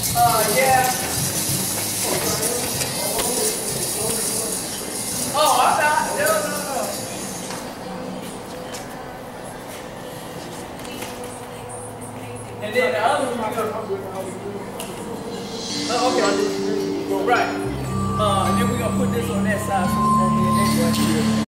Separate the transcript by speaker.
Speaker 1: Yeah. Oh, I'm not. No. And then the other one, we're gonna. Oh, okay. Right. And then we're gonna put this on that side so it's gonna be an extra.